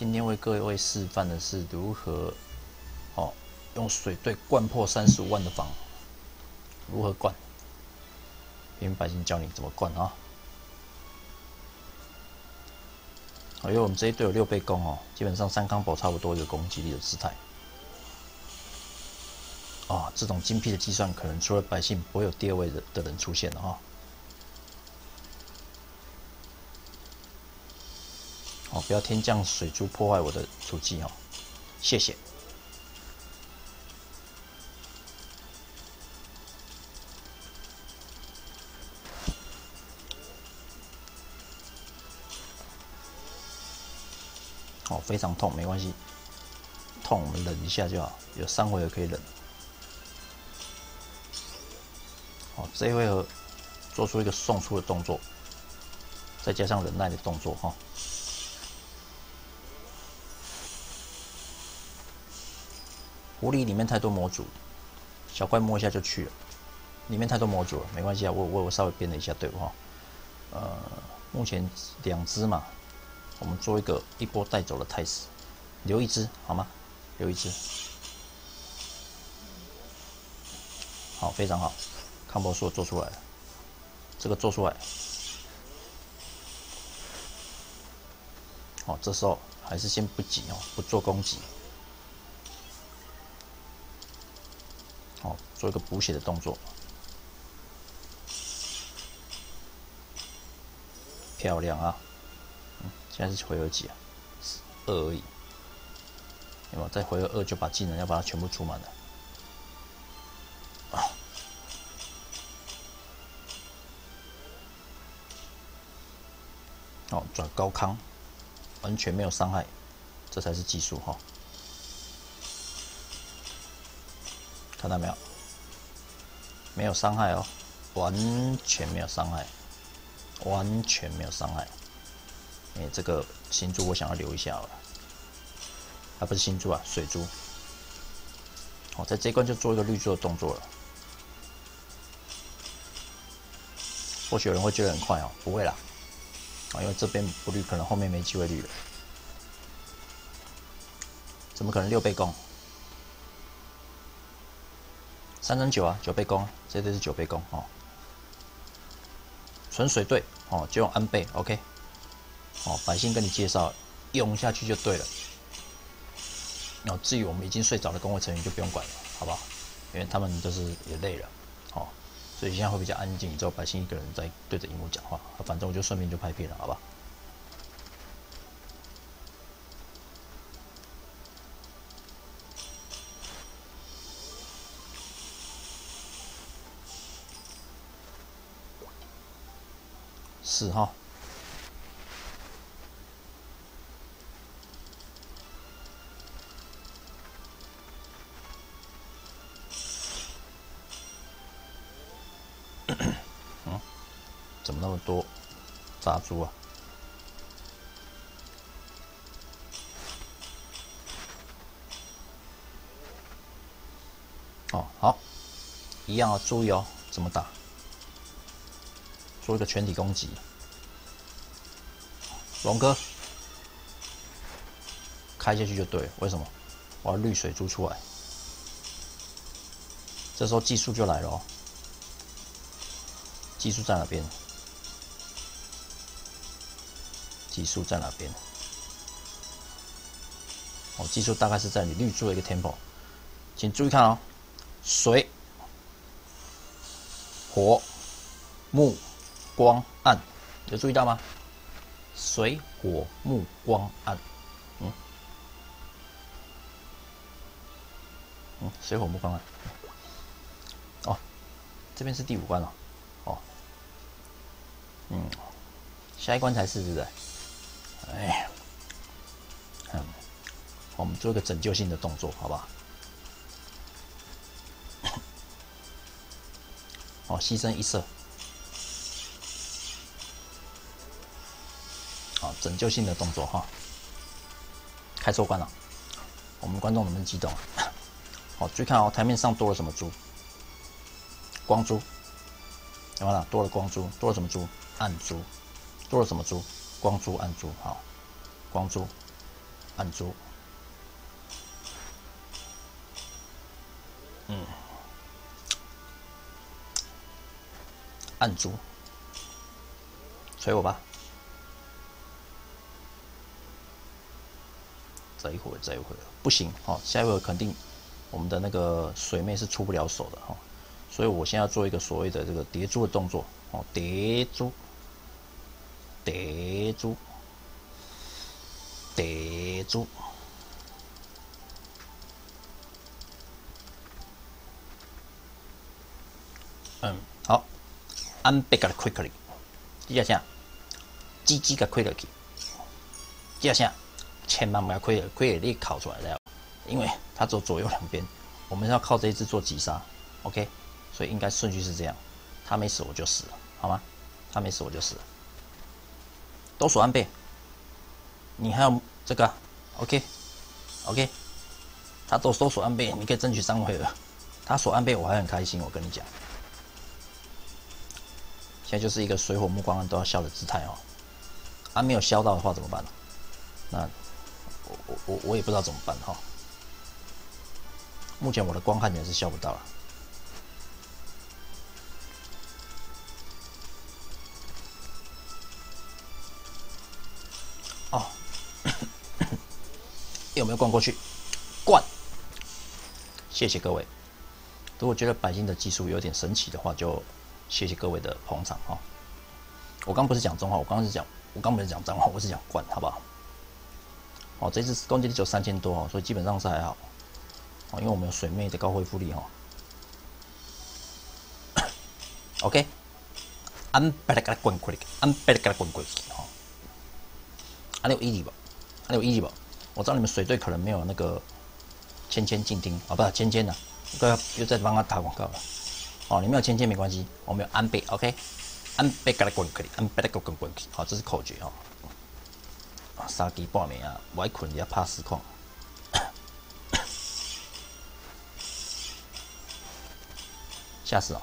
今天为各位示范的是如何用水队灌破35万的房，如何灌？平民百姓教你怎么灌啊！因为我们这一队有6倍攻哦，基本上3康宝差不多一个攻击力的姿态。这种精辟的计算，可能除了百姓，不会有第2位的人出现了哈。不要天降水珠破坏我的土地哦，谢谢。非常痛，没关系，痛我们忍一下就好，有3回合可以忍。这一回合做出一个送出的动作，再加上忍耐的动作哈。狐狸里面太多模组，小怪摸一下就去了，里面太多模组了，没关系啊，我稍微编了一下队伍哈。目前2只嘛。我们做一波带走的态势，留1只好吗？留1只，好，非常好。康博说做出来了，这个做出来，这时候还是先不急不做攻击，做一个补血的动作，漂亮啊！现在是回合几啊？2而已。有没有在回合2就把技能要把它全部出满了？转高康，完全没有伤害，这才是技术哈。看到没有？没有伤害哦，完全没有伤害，完全没有伤害。这个星珠我想要留一下了，不是星珠啊，水珠。在这一关就做一个绿珠的动作了。或许有人会觉得很快不会啦，因为这边不绿，可能后面没机会绿了。怎么可能6倍攻？3乘9啊，9倍攻，这队是9倍攻纯水队就用安倍 ，OK。百姓跟你介绍，用下去就对了。至于我们已经睡着的工会成员就不用管了，好不好？因为他们就是也累了，所以现在会比较安静。之后百姓一个人在对着荧幕讲话，反正我就顺便就拍片了，好吧？是哈。怎么那么多杂猪啊？好，一样注意怎么打？做一个全体攻击，龙哥开下去就对了。为什么？我要绿水珠出来，这时候技术就来了技术在哪边？技术在哪边？技术大概是在你绿珠的一个 tempo， 请注意看水、火、木、光、暗，有注意到吗？水、火、木、光、暗，水、火、木、光、暗。这边是第5关了，下一关才是，对不对？我们做一个拯救性的动作，好不好？牺牲1色，拯救性的动作哈。开错关了，我们观众能不能激动注意看台面上多了什么珠？光珠，有没有？多了光珠，多了什么珠？暗珠，多了什么珠？光珠、暗珠，好，光珠。 按住，按住，捶我吧。这一回不行哦，下一回肯定我们的那个水妹是出不了手的哈，所以我现在要做一个所谓的这个叠珠的动作哦，叠珠，叠珠，叠珠。好，按背个 quickly， 这下啥？鸡鸡个 quickly， 这下啥？千万不要亏了力烤出来了，因为它走左右两边，我们要靠这一只做击杀 ，OK， 所以应该顺序是这样，他没死我就死了，好吗？他没死我就死了，都锁按背，你还有这个 ，OK， 他都锁按背，你可以争取3回了，他锁按背我还很开心，我跟你讲，现在就是一个水火木光都要消的姿态哦，没有消到的话怎么办呢？那我也不知道怎么办哈。目前我的光看起来是消不到了。哦，有没有灌过去？灌！谢谢各位。如果觉得百姓的技术有点神奇的话，就谢谢各位的捧场哈。我刚不是讲中话，我刚不是讲脏话，我是讲灌，好不好？哦，这次攻击力只有3000多哦，所以基本上是还好。哦，因为我们有水妹的高恢复力哈。OK， 俺别来给他滚过去，俺别来给他滚过去哈。还有意义不？还有意义不？我知道你们水队可能没有那个芊静听啊，不是芊呐，又在帮他打广告了。哦，你没有芊没关系，我们有安倍 ，OK， 安倍给他滚过去，安倍给他滚过去，好，这是口诀哦。3更半暝啊，我爱困也怕实况。吓死哦！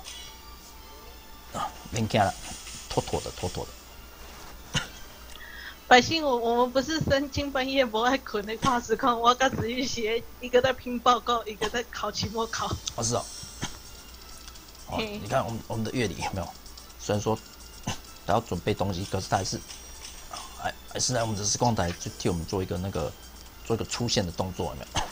免惊了，妥妥的。 百姓，我们不是3更半夜不爱困的怕实况，我跟子玉写一个在拼报告，一个在考期末考。 哦，是哦。哦，你看我们的乐理有没有？虽然说还要准备东西，可是他还是来我们的实况台去替我们做一个出现的动作，有没有？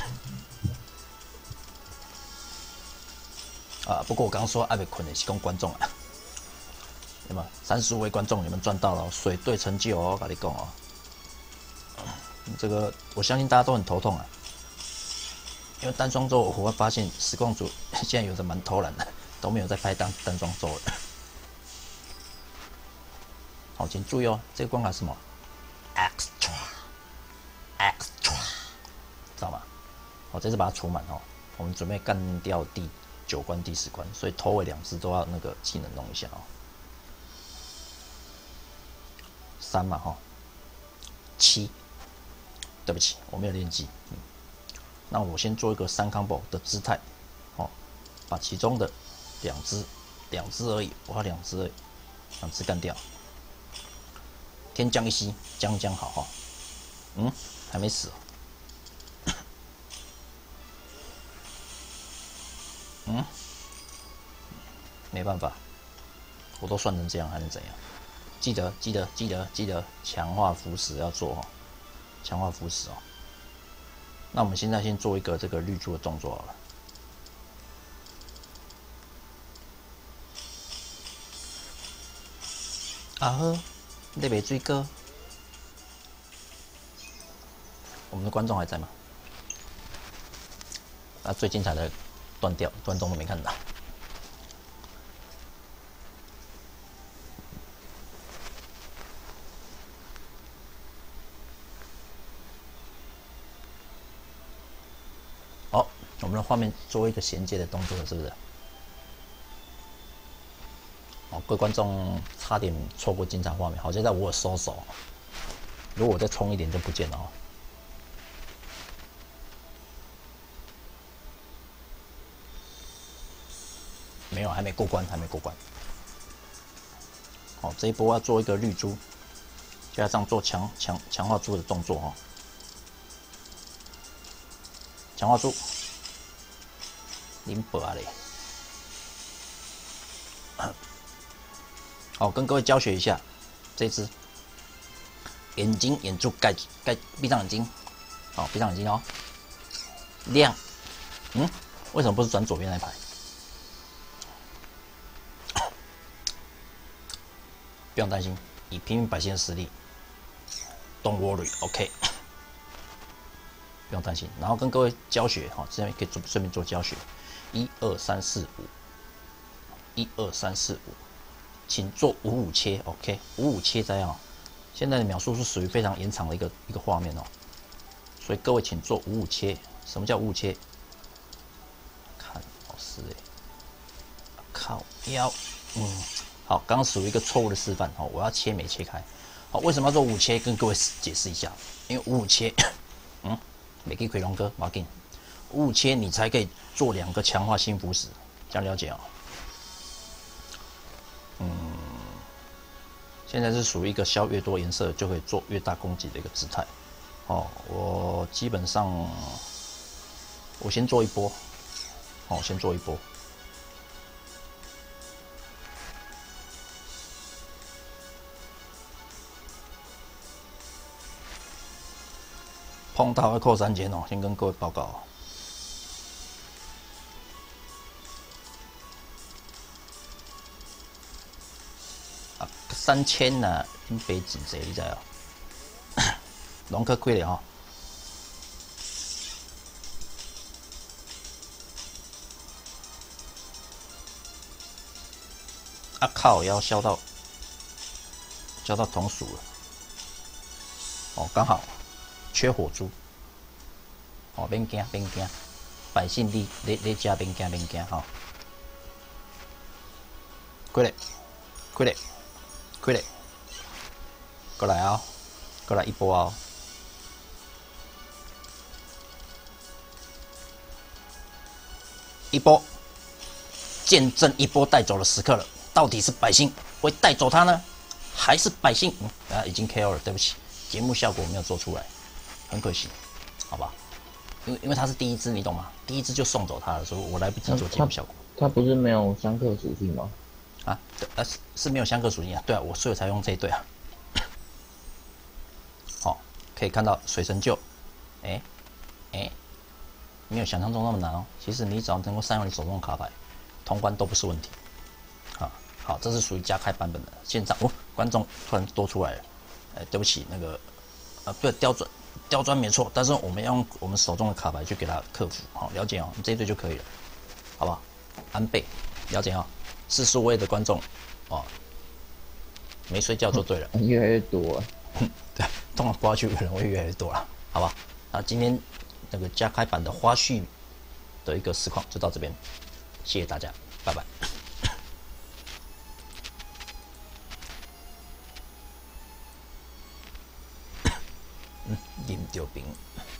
不过我刚刚说爱被困的是供观众啊，对吗？35位观众你们赚到了，水队成就哦，我跟你讲哦。这个我相信大家都很头痛啊，因为单双周我会发现实况组现在有的蛮偷懒的，都没有在拍单双周了。好，请注意哦，这个关卡是什么 ？extra， 知道吗？好，这次把它除满哦，我们准备干掉第9关、第10关，所以头尾2只都要那个技能弄一下哦。3嘛哈，7，对不起，我没有练技。那我先做一个3 combo 的姿态，哦，把其中的2只而已，我要2只而已，2只干掉。天降一息，将好哈。还没死。没办法，我都算成这样，还能怎样？记得，强化腐蚀要做哦，强化腐蚀哦。那我们现在先做一个这个绿珠的动作好了。呵，你没追哥？我们的观众还在吗？最精彩的断掉，观众都没看到。好，我们的画面做一个衔接的动作，是不是？各位观众差点错过精彩画面，好像在我收手，如果我再冲一点就不见了哦。没有，还没过关。好，这一波要做一个绿珠，加上做强化珠的动作哦。 强化柱，林伯啊嘞。好，跟各位教学一下，这只眼睛眼珠盖闭上眼睛，好，闭上眼睛哦，亮，为什么不是转左边那一排？不用担心，以平民百姓的实力 ，Don't worry，OK，、不用担心。然后跟各位教学，哈，这边可以顺便做教学，1、2、3、4、5，1、2、3、4、5，请做55切 ，OK，55切摘哦。现在的秒数是属于非常延长的一个画面哦，所以各位请做55切。什么叫55切？看老师靠腰，好，刚刚属于一个错误的示范哦，我要切没切开。好，为什么要做5切？跟各位解释一下，因为55切，没给奎龙哥，马紧55切你才可以做2个强化新腐蚀，这样了解哦。现在是属于一个消越多颜色就可以做越大攻击的一个姿态。哦，我基本上我先做一波，先做一波。碰到会扣3000哦，先跟各位报告哦。3000呐，你别紧济，你知哦？龙科亏了哈。啊靠！要消到同属了。哦，刚好缺火珠。哦，免惊，百姓你家免惊哈。亏嘞，过来啊、过来一波啊、一波，见证一波带走的时刻了。到底是百姓会带走他呢，还是百姓已经 KO 了？对不起，节目效果没有做出来，很可惜，好吧？因为他是第一只，你懂吗？第一只就送走他了，所以我来不及做节目效果。 他不是没有相克属性吗？ 是没有相克属性啊，对啊，所以才用这一对啊。好，可以看到水神救，没有想象中那么难哦。其实你只要能够善用你手中的卡牌，通关都不是问题。好，这是属于加开版本的。现场观众突然多出来了，对不起，那个对，刁钻没错，但是我们要用我们手中的卡牌去给他克服。好，了解哦，这一对就可以了，好不好？安倍，了解哦。45位的观众哦，没睡觉就对了。 越来越多了。 对，通常刮去的人会越来越多了，好吧？那今天那个加开版的花絮的一个实况就到这边，谢谢大家，拜拜。啉着冰。